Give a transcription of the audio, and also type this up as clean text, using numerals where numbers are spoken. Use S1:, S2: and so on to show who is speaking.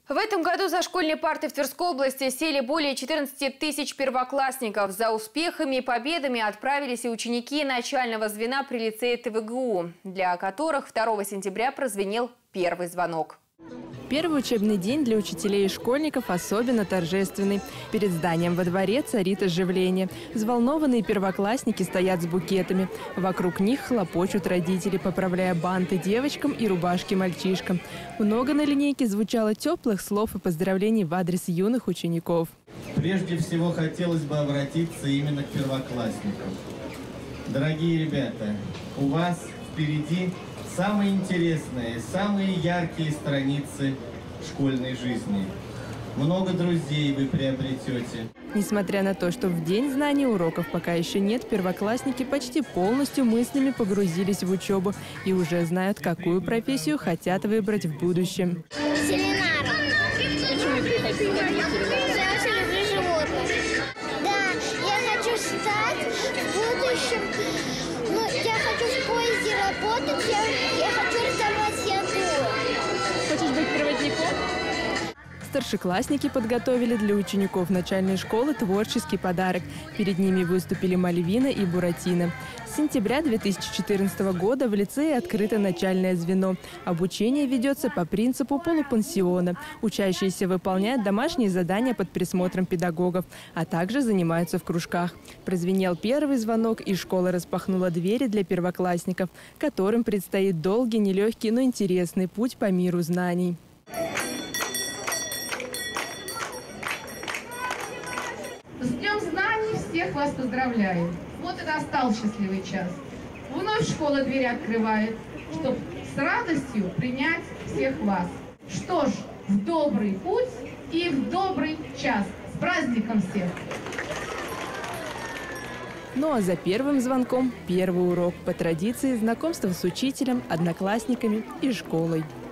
S1: В этом году за школьные парты в Тверской области сели более 14 тысяч первоклассников. За успехами и победами отправились и ученики начального звена при лицее ТВГУ, для которых 2 сентября прозвенел первый звонок.
S2: Первый учебный день для учителей и школьников особенно торжественный. Перед зданием во дворе царит оживление. Взволнованные первоклассники стоят с букетами. Вокруг них хлопочут родители, поправляя банты девочкам и рубашки мальчишкам. Много на линейке звучало теплых слов и поздравлений в адрес юных учеников.
S3: Прежде всего хотелось бы обратиться именно к первоклассникам. Дорогие ребята, у вас впереди самые интересные, самые яркие страницы школьной жизни. Много друзей вы приобретете.
S2: Несмотря на то, что в день знаний уроков пока еще нет, первоклассники почти полностью мыслями погрузились в учебу и уже знают, какую профессию хотят выбрать в будущем.
S4: Ветеринаром. Почему ты хочешь стать ветеринаром? Я очень люблю животных. Да, я хочу стать в будущем. Я хочу в поезде работать, я хочу раздавать еду.
S2: Хочешь быть проводником? Старшеклассники подготовили для учеников начальной школы творческий подарок. Перед ними выступили Мальвина и Буратино. С сентября 2014 года в лицее открыто начальное звено. Обучение ведется по принципу полупансиона. Учащиеся выполняют домашние задания под присмотром педагогов, а также занимаются в кружках. Прозвенел первый звонок, и школа распахнула двери для первоклассников, которым предстоит долгий, нелегкий, но интересный путь по миру знаний.
S5: С Днем знаний всех вас поздравляю. Вот и настал счастливый час. Вновь школа двери открывает, чтобы с радостью принять всех вас. Что ж, в добрый путь и в добрый час. С праздником всех!
S2: Ну а за первым звонком первый урок. По традиции знакомство с учителем, одноклассниками и школой.